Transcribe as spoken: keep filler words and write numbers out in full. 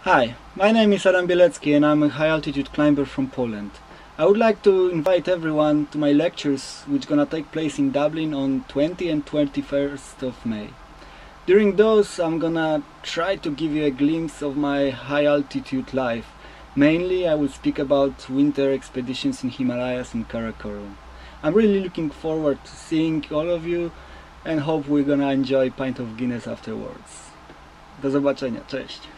Hi, my name is Adam Bielecki and I'm a high altitude climber from Poland. I would like to invite everyone to my lectures which gonna take place in Dublin on twentieth and twenty-first of May. During those I'm gonna try to give you a glimpse of my high altitude life. Mainly I will speak about winter expeditions in Himalayas and Karakorum. I'm really looking forward to seeing all of you and hope we're gonna enjoy a pint of Guinness afterwards. Do zobaczenia, cześć!